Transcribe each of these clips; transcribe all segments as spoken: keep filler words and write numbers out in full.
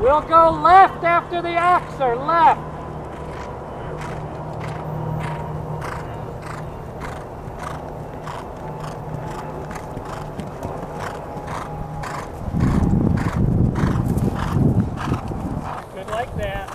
We'll go left after the axer, left. Good like that.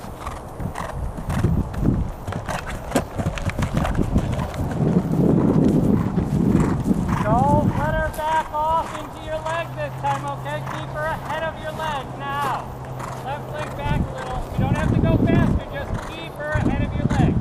Don't let her back off into your leg this time, okay? Keep her ahead of your leg now. Left leg back a little. You don't have to go faster, just keep her ahead of your leg.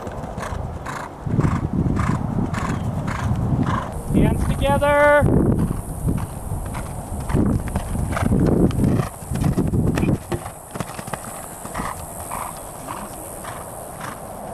Hands together.